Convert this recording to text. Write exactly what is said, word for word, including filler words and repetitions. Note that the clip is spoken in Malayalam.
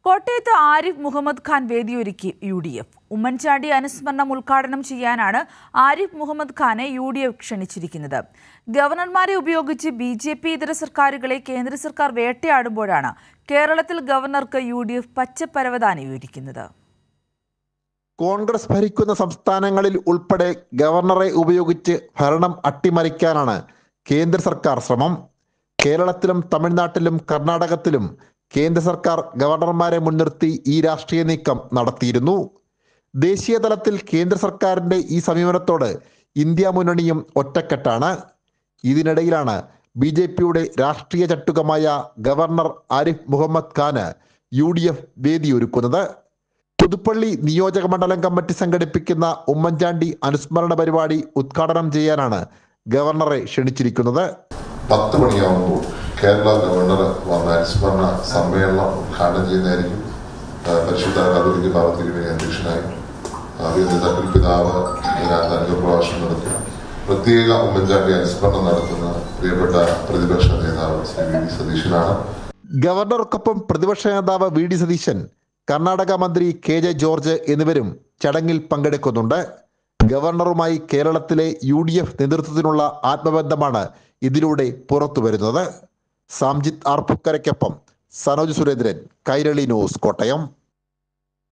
കോട്ടയത്ത് ആരിഫ് മുഹമ്മദ് ഖാൻ വേദിയൊരുക്കി യു ഡി എഫ്. ഉമ്മൻചാണ്ടി അനുസ്മരണം ഉദ്ഘാടനം ചെയ്യാനാണ് ആരിഫ് മുഹമ്മദ് ഖാനെ യു ഡി എഫ് ക്ഷണിച്ചിരിക്കുന്നത്. ഗവർണർമാരെ ഉപയോഗിച്ച് ബി ജെ പി ഇതര സർക്കാരുകളെ കേന്ദ്ര സർക്കാർ വേട്ടയാടുമ്പോഴാണ് കേരളത്തിൽ ഗവർണർക്ക് യു ഡി എഫ് പച്ചപ്പരവതാനി ഒരുക്കുന്നത്. കോൺഗ്രസ് ഭരിക്കുന്ന സംസ്ഥാനങ്ങളിൽ ഉൾപ്പെടെ ഗവർണറെ ഉപയോഗിച്ച് ഭരണം അട്ടിമറിക്കാനാണ് കേന്ദ്ര സർക്കാർ ശ്രമം. കേരളത്തിലും തമിഴ്നാട്ടിലും കർണാടകത്തിലും കേന്ദ്ര സർക്കാർ ഗവർണർമാരെ മുൻനിർത്തി ഈ രാഷ്ട്രീയ നീക്കം നടത്തിയിരുന്നു. ദേശീയ തലത്തിൽ കേന്ദ്ര സർക്കാരിന്റെ ഈ സമീപനത്തോട് ഇന്ത്യ മുന്നണിയും ഒറ്റക്കെട്ടാണ്. ഇതിനിടയിലാണ് ബി ജെ പിയുടെ രാഷ്ട്രീയ ചട്ടുകമായ ഗവർണർ ആരിഫ് മുഹമ്മദ് ഖാന് യു ഡി എഫ് വേദിയൊരുക്കുന്നത്. പുതുപ്പള്ളി നിയോജക മണ്ഡലം കമ്മിറ്റി സംഘടിപ്പിക്കുന്ന ഉമ്മൻചാണ്ടി അനുസ്മരണ പരിപാടി ഉദ്ഘാടനം ചെയ്യാനാണ് ഗവർണറെ ക്ഷണിച്ചിരിക്കുന്നത്. പത്ത് മണിയാവുമ്പോൾ കേരള ഗവർണർ വന്ന അനുസ്മരണ സമ്മേളനം ഉദ്ഘാടനം ചെയ്യുന്നതായിരിക്കും. പരിശുദ്ധ കാതോലിക്ക ഭാവത്തിരിക്കുന്ന അധ്യക്ഷനായി നേതാക്കൾ പിതാവ് അനുഗ്രഹപ്രഭാഷണം നടത്തി പ്രത്യേക ഉമ്മൻചാണ്ടി അനുസ്മരണം നടത്തുന്ന പ്രിയപ്പെട്ട പ്രതിപക്ഷ നേതാവ് ശ്രീ വി ഡി സതീശനാണ്. ഗവർണർക്കൊപ്പം പ്രതിപക്ഷ നേതാവ് വി ഡി സതീശൻ, കർണാടക മന്ത്രി കെ ജെ ജോർജ് എന്നിവരും ചടങ്ങിൽ പങ്കെടുക്കുന്നുണ്ട്. ഗവർണറുമായി കേരളത്തിലെ യു ഡി എഫ് നേതൃത്വത്തിനുള്ള ആത്മബന്ധമാണ് ഇതിലൂടെ പുറത്തു വരുന്നത്. സാംജിത് ആർപ്പുക്കരയ്ക്കൊപ്പം സനോജ് സുരേന്ദ്രൻ, കൈരളി ന്യൂസ്, കോട്ടയം.